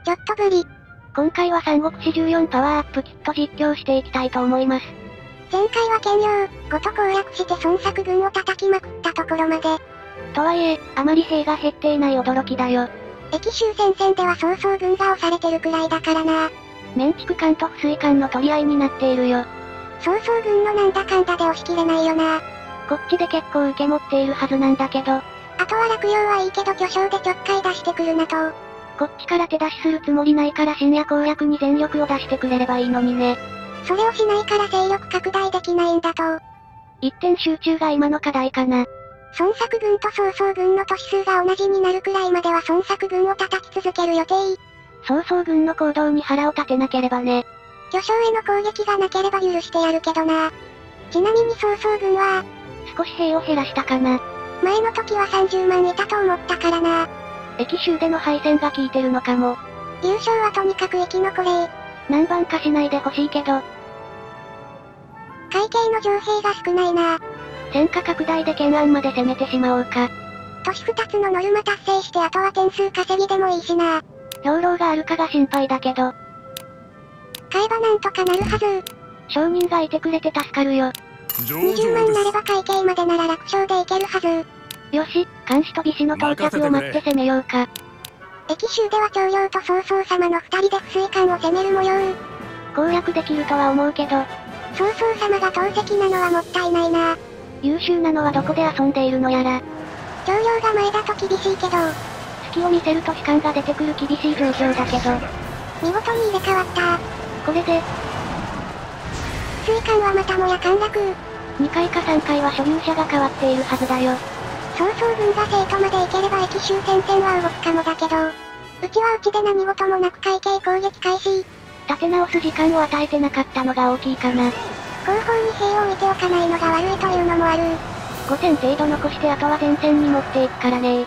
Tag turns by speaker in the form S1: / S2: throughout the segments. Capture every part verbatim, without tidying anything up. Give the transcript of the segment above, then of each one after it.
S1: ちょっと無理。
S2: 今回は三国志じゅうよんパワーアップキット実況していきたいと思います。
S1: 前回は兼用ごと攻略して孫作軍を叩きまくったところまで。
S2: とはいえ、あまり兵が減っていない驚きだよ。
S1: 駅終戦線では曹操軍が押されてるくらいだからな。
S2: 綿竹艦と不水艦の取り合いになっているよ。
S1: 曹操軍のなんだかんだで押し切れないよな。
S2: こっちで結構受け持っているはずなんだけど。あ
S1: とは落葉はいいけど巨匠でちょっかい出してくるなと。
S2: こっちから手出しするつもりないから深夜攻略に全力を出してくれればいいのにね。
S1: それをしないから勢力拡大できないんだと。
S2: 一点集中が今の課題かな。
S1: 孫作軍と曹操軍の都市数が同じになるくらいまでは孫作軍を叩き続ける予定。
S2: 曹操軍の行動に腹を立てなければね。
S1: 巨匠への攻撃がなければ許してやるけどな。ちなみに曹操軍は、
S2: 少し兵を減らしたかな。
S1: 前の時はさんじゅうまんいたと思ったからな。
S2: 駅州での敗戦が効いてるのかも。
S1: 優勝はとにかく生き残れ。
S2: 何番かしないでほしいけど。
S1: 会計の城兵が少ないな。
S2: 戦果拡大で懸案まで攻めてしまおうか。
S1: 都市ふたつのノルマ達成してあとは点数稼ぎでもいいしな。
S2: 兵糧があるかが心配だけど。
S1: 買えばなんとかなるはず。
S2: 商人がいてくれて助かるよ。
S1: にじゅうまんなれば会計までなら楽勝でいけるはず。
S2: よし、監視と美士の到着を待って攻めようか。
S1: 駅州では長領と曹操様の二人で不水艦を攻める模様。
S2: 攻略できるとは思うけど。
S1: 曹操様が投石なのはもったいないな。
S2: 優秀なのはどこで遊んでいるのやら。
S1: 長領が前だと厳しいけど。
S2: 隙を見せると士官が出てくる厳しい状況だけど。
S1: 見事に入れ替わった。
S2: これで。
S1: 水艦はまたもや陥落。
S2: にかいかさんかいは所有者が変わっているはずだよ。
S1: 曹操軍が生徒まで行ければ駅終戦線は動くかもだけど。うちはうちで何事もなく会計攻撃開始。
S2: 立て直す時間を与えてなかったのが大きいかな。
S1: 後方に兵を置いておかないのが悪いというのもある。
S2: ごせん程度残してあとは前線に持っていくからね。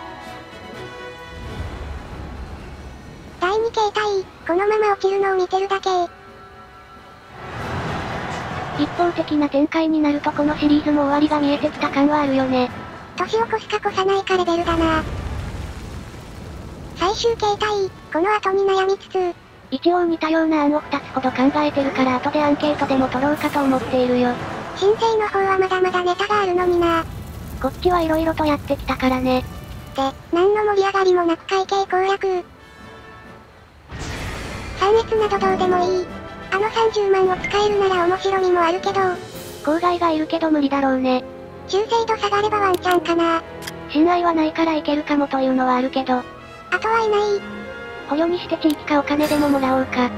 S1: だいに形態、このまま落ちるのを見てるだけ。
S2: 一方的な展開になるとこのシリーズも終わりが見えてきた感はあるよね。
S1: 年を越すか越さないかレベルだな。最終形態、この後に悩みつつ。
S2: 一応似たような案をふたつほど考えてるから後でアンケートでも取ろうかと思っているよ。
S1: 新生の方はまだまだネタがあるのにな。
S2: こっちは色々とやってきたからね。
S1: で、何の盛り上がりもなく会計攻略。三越などどうでもいい。あのさんじゅうまんを使えるなら面白みもあるけど。
S2: 郊外がいるけど無理だろうね。
S1: 忠誠度下がればワンチャンかな。
S2: 信頼はないからいけるかもというのはあるけど。あ
S1: とはいない。
S2: 捕虜にして地域かお金でももらおうか。あれ？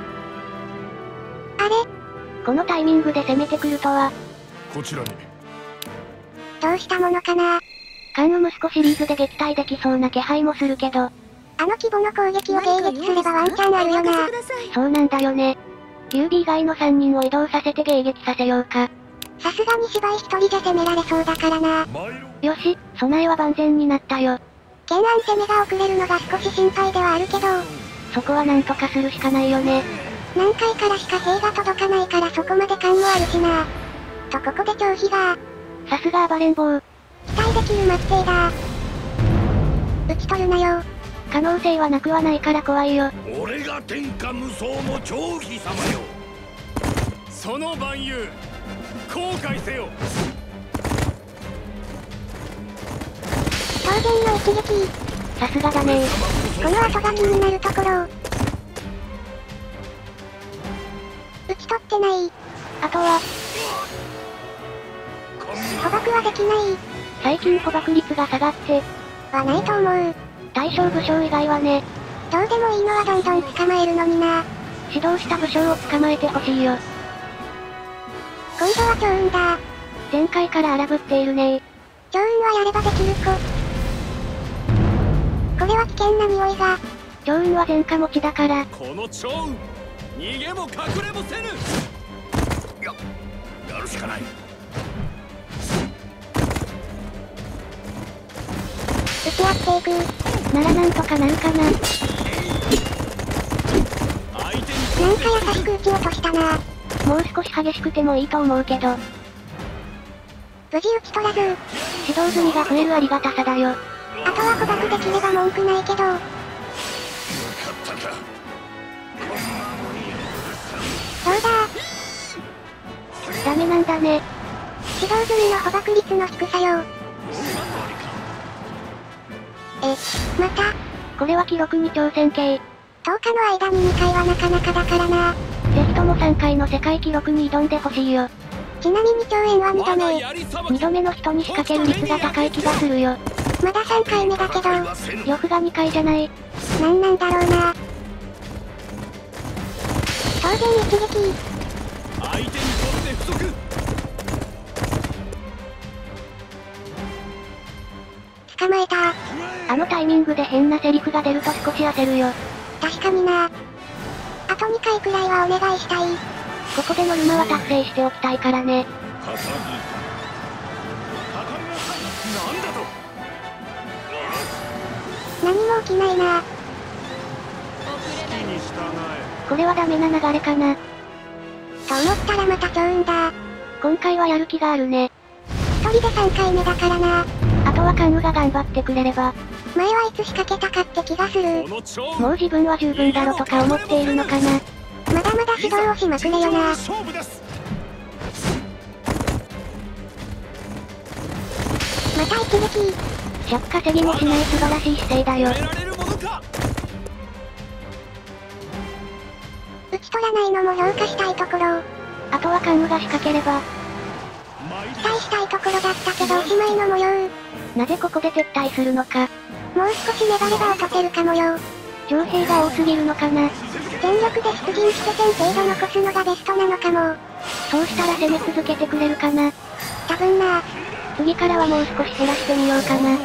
S2: このタイミングで攻めてくるとは。
S3: こちらに。
S1: どうしたものかな。
S2: 関羽息子シリーズで撃退できそうな気配もするけど。
S1: あの規模の攻撃を迎撃すればワンチャンあるよな。
S2: そうなんだよね。劉備以外のさんにんを移動させて迎撃させようか。
S1: さすがに芝居一人じゃ攻められそうだからな。
S2: よし、備えは万全になったよ。
S1: 懸案攻めが遅れるのが少し心配ではあるけど。
S2: そこはなんとかするしかないよね。
S1: 何回からしか兵が届かないからそこまで勘もあるしな。とここで張飛が。
S2: さすが暴れん坊。
S1: 期待できる末裔だ。討ち取るなよ。
S2: 可能性はなくはないから怖いよ。
S3: 俺が天下無双の張飛様よ。その蛮勇後悔せよ。
S1: 当然の一撃。
S2: さすがだね。
S1: この後が気になるところ。打ち取ってない。
S2: あとは
S1: 捕獲はできない。
S2: 最近捕獲率が下がって
S1: はないと思う。
S2: 大将武将以外はね。
S1: どうでもいいのはどんどん捕まえるのにな。
S2: 指導した武将を捕まえてほしいよ。
S1: 今度は趙雲だ。
S2: 前回から荒ぶっているね。
S1: 趙雲はやればできる子。これは危険な匂いが。
S2: 趙雲は前科持ちだから。
S3: この趙雲逃げも隠れもせぬ。ややるしかない。
S1: 打ち合っていく。
S2: ならなんとかなるかな。
S1: なんか優しく撃ち落としたな。
S2: もう少し激しくてもいいと思うけど。
S1: 無事打ち取らず。
S2: 指導済みが増えるありがたさだよ。
S1: あとは捕獲できれば文句ないけど。 そうだ。
S2: ダメなんだね。
S1: 指導済みの捕獲率の低さよ。え、また。
S2: これは記録に挑戦系。
S1: とおかの間ににかいはなかなかだからな。
S2: ぜひともさんかいの世界記録に挑んでほしいよ。
S1: ちなみに超円はにどめ。
S2: にどめの人に仕掛ける率が高い気がするよ。
S1: まださんかいめだけど。
S2: 呂布がにかいじゃない。
S1: なんなんだろうな。当然一撃。
S3: 相手にとって不足。
S1: 捕まえた。
S2: あのタイミングで変なセリフが出ると少し焦るよ。
S1: 確かにな。あとにかいくらいはお願いしたい。
S2: ここでノルマは達成しておきたいからね。
S1: 何も起きないな。
S2: これはダメな流れかな。
S1: と思ったらまた超運だ。
S2: 今回はやる気があるね。
S1: 一人でさんかいめだからな。
S2: あとは関羽が頑張ってくれれば。
S1: 前はいつ仕掛けたかって気がする。
S2: もう自分は十分だろとか思っているのかな。
S1: まだまだ指導をしまくれよな。また一撃。
S2: 尺稼ぎもしない素晴らしい姿勢だよ。
S1: 打ち取らないのも評価したいところ。
S2: あとは関羽が仕掛ければ。
S1: 期待したいところだったけどおしまいの模様。
S2: なぜここで撤退するのか。
S1: もう少し粘れば落とせるかもよ。
S2: 徴兵が多すぎるのかな。
S1: 全力で出陣してせん程度残すのがベストなのかも。
S2: そうしたら攻め続けてくれるかな。
S1: 多分な。
S2: 次からはもう少し減らしてみようかな。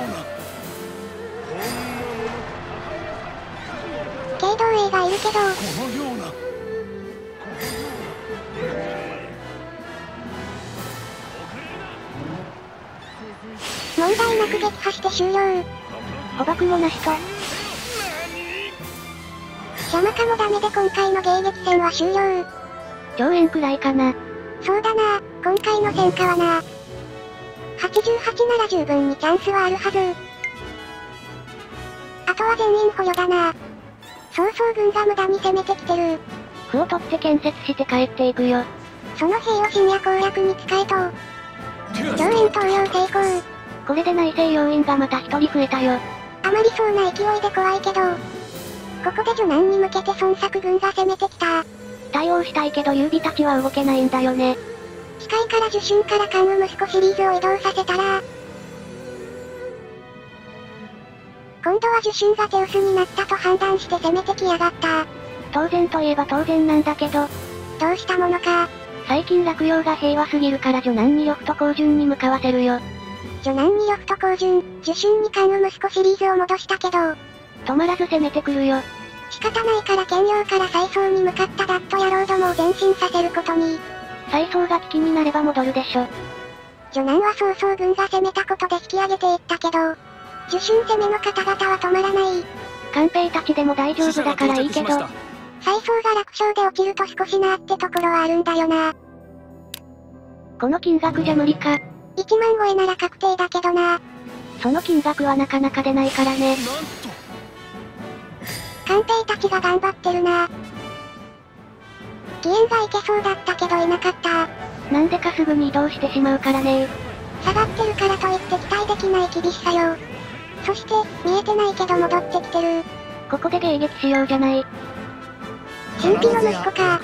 S1: 軽動兵がいるけど。問題なく撃破して終了。
S2: 捕獲もなしと。
S1: 邪魔かもダメで今回の迎撃戦は終了。
S2: 超円くらいかな。
S1: そうだな、今回の戦果はな。はちじゅうはちなら十分にチャンスはあるはず。あとは全員捕虜だな。曹操軍が無駄に攻めてきてる。
S2: 歩を取って建設して帰っていくよ。
S1: その兵を深夜攻略に使えと。超円投与成功。
S2: これで内政要員がまた一人増えたよ。
S1: あまりそうな勢いで怖いけど。ここで助南に向けて孫作軍が攻めてきた。
S2: 対応したいけど劉備たちは動けないんだよね。
S1: 機械から受春から関羽息子シリーズを移動させたら。今度は受春が手薄になったと判断して攻めてきやがった。
S2: 当然といえば当然なんだけど。
S1: どうしたものか。
S2: 最近落葉が平和すぎるから助南に呂布と高順に向かわせるよ。
S1: 助南に呂布と高順、受春に関羽息子シリーズを戻したけど。
S2: 止まらず攻めてくるよ。
S1: 仕方ないから兼用から再走に向かったダット野郎どもを前進させることに。
S2: 再走が危機になれば戻るでしょ。
S1: 助南は曹操軍が攻めたことで引き上げていったけど、受春攻めの方々は止まらない。
S2: 官兵たちでも大丈夫だからいいけど。
S1: 再走が楽勝で落ちると少しなーってところはあるんだよな。
S2: この金額じゃ無理か。
S1: いちまん超えなら確定だけどな。
S2: その金額はなかなか出ないからね。
S1: 官兵たちが頑張ってるな。義援がいけそうだったけどいなかった。
S2: なんでかすぐに移動してしまうからね。
S1: 下がってるからといって期待できない厳しさよ。そして、見えてないけど戻ってきてる。
S2: ここで迎撃しようじゃない。
S1: 神秘の息子か。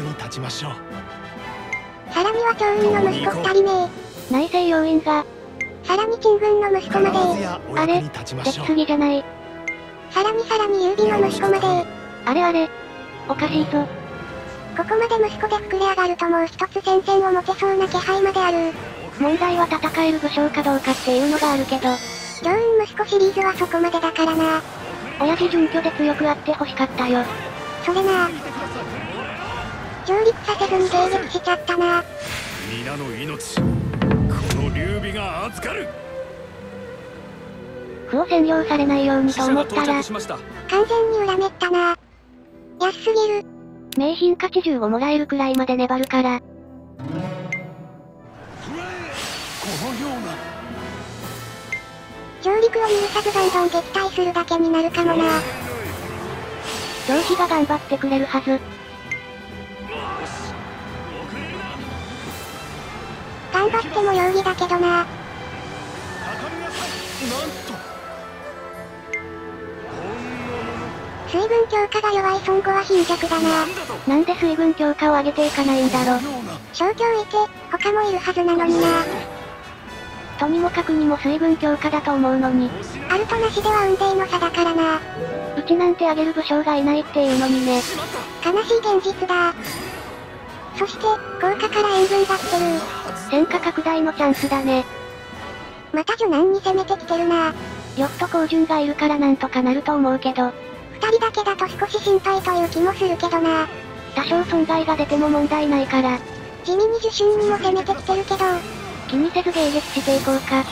S1: さらには趙雲の息子二人目。
S2: 内政要員が。
S1: さらに陳軍の息子まで。
S2: あれ、できすぎじゃない。
S1: さらにさらに劉備の息子まで。
S2: あれあれ。おかしいぞ。
S1: ここまで息子で膨れ上がるともう一つ戦線を持てそうな気配まである。
S2: 問題は戦える武将かどうかっていうのがあるけど。
S1: 趙雲息子シリーズはそこまでだからな。
S2: 親父準拠で強くあって欲しかったよ。
S1: それな。上陸させずに迎撃しちゃったな。
S3: 皆の命、この劉備が預かる。
S2: 歩を占領されないようにと思ったら、完
S1: 全に裏めったな。安すぎる。
S2: 名品価値じゅうごもらえるくらいまで粘るから。
S1: 上陸を許さずどんどん撃退するだけになるかもな。
S2: 上司が頑張ってくれるはず。
S1: 頑張っても容疑だけどな。水分強化が弱い孫悟は貧弱だな。
S2: なんで水分強化を上げていかないんだろ。
S1: 小強いて、他もいるはずなのにな。
S2: とにもかくにも水分強化だと思うのに。
S1: あるとなしでは運命の差だからな。
S2: うちなんてあげる武将がいないっていうのにね。
S1: 悲しい現実だ。そして、効果から援軍が来てる。
S2: 戦果拡大のチャンスだね。
S1: また序南に攻めてきてるな。
S2: 呂布と光純がいるからなんとかなると思うけど。
S1: 二人だけだと少し心配という気もするけどな。
S2: 多少損害が出ても問題ないから。
S1: 地味に受信にも攻めてきてるけど。
S2: 気にせず迎撃していこうか。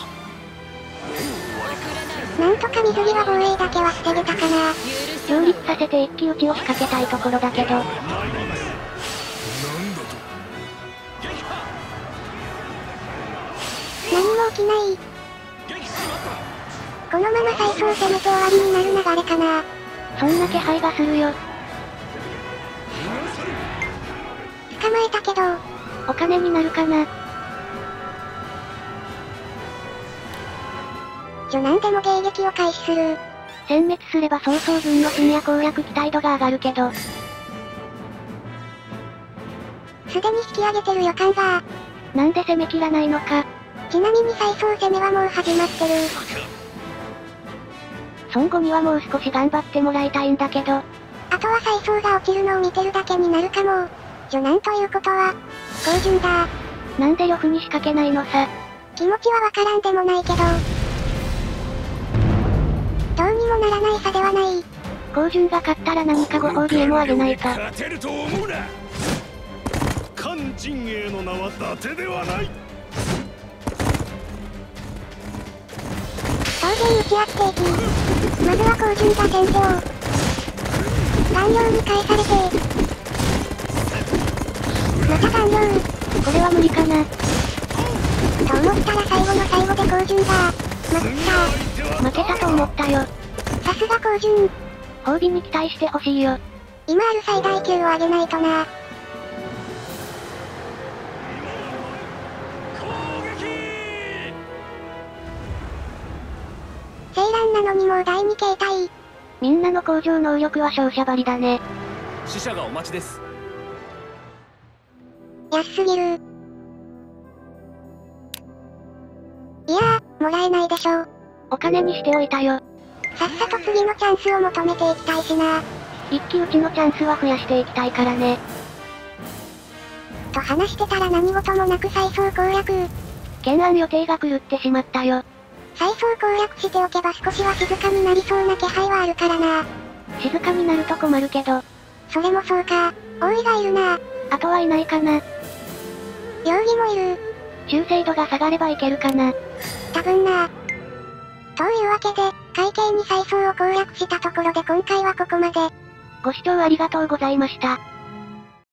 S1: なんとか水際防衛だけは防げたかな。
S2: 上陸させて一騎打ちを仕掛けたいところだけど。
S1: 何も起きない。このまま再走攻めて終わりになる流れかな。
S2: そんな気配がするよ。
S1: 捕まえたけど。
S2: お金になるかな。
S1: 序南でも迎撃を開始する。
S2: 殲滅すれば早々軍の深夜攻略期待度が上がるけど。
S1: すでに引き上げてる予感が。
S2: なんで攻め切らないのか。
S1: ちなみに再走攻めはもう始まってる。
S2: 孫悟にはもう少し頑張ってもらいたいんだけど。
S1: あとは再走が落ちるのを見てるだけになるかも。序南ということは、光純だ。
S2: なんで呂布に仕掛けないのさ。
S1: 気持ちはわからんでもないけど。どうにもならない差ではない。
S2: 光純が勝ったら何かご褒美へもあげないと。
S3: 勝てると思うな。韓陣営の名は伊達ではない。
S1: 当然打ち合っていき、まずは光純が先手を。顔料に返されて。また顔料。
S2: これは無理かな。
S1: と思ったら最後の最後で光純が。負けた。
S2: 負けたと思ったよ。
S1: さすが光純。
S2: 褒美に期待してほしいよ。
S1: 今ある最大級を上げないとな。青蘭なのにもうだいに形態。
S2: みんなの工場能力は勝者張りだね。
S3: 死者がお待ちです。
S1: 安すぎる。いやー、もらえないでしょ。
S2: お金にしておいたよ。
S1: さっさと次のチャンスを求めていきたいしな。
S2: 一騎打ちのチャンスは増やしていきたいからね。
S1: と話してたら何事もなく再走攻略。
S2: 懸案予定が狂ってしまったよ。
S1: 再走攻略しておけば少しは静かになりそうな気配はあるからな。
S2: 静かになると困るけど。
S1: それもそうか。王位がいるな。
S2: あとはいないかな。
S1: 容疑もいる。
S2: 忠誠度が下がればいけるかな。
S1: 多分な。というわけで、会計に再走を攻略したところで今回はここまで。
S2: ご視聴ありがとうございました。